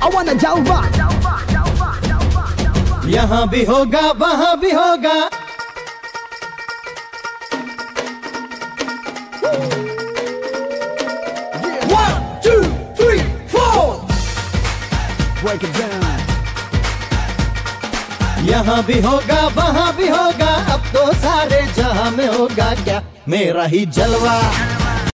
I wanna jalva. यहाँ भी होगा वहाँ भी होगा। One, two, three, four. Break it down. यहाँ भी होगा वहाँ भी होगा, अब तो सारे जहां में होगा क्या मेरा ही जलवा।